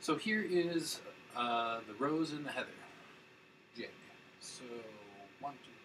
So here is the rose and the heather. Jig. So 1, 2,